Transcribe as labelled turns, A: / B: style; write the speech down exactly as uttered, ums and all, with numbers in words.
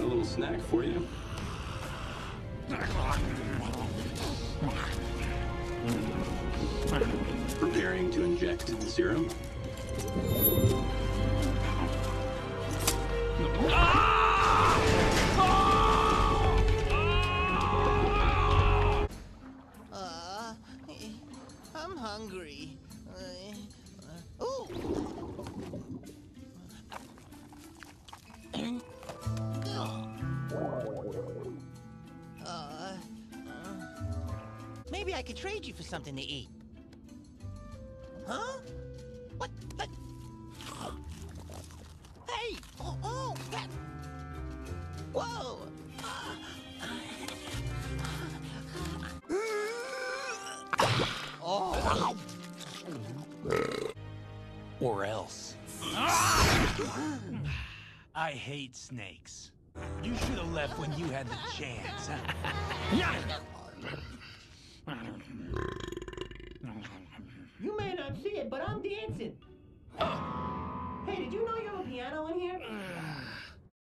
A: little snack for you. Preparing to inject the serum.
B: Uh, I'm hungry. Uh, ooh. Uh, uh, maybe I could trade you for something to eat. Huh? What? What? Hey! Oh, oh! That... Whoa! Oh!
C: Or else. I hate snakes. You should have left when you had the chance.
D: You may not see it, but I'm dancing. Hey, did you know you have a piano in here?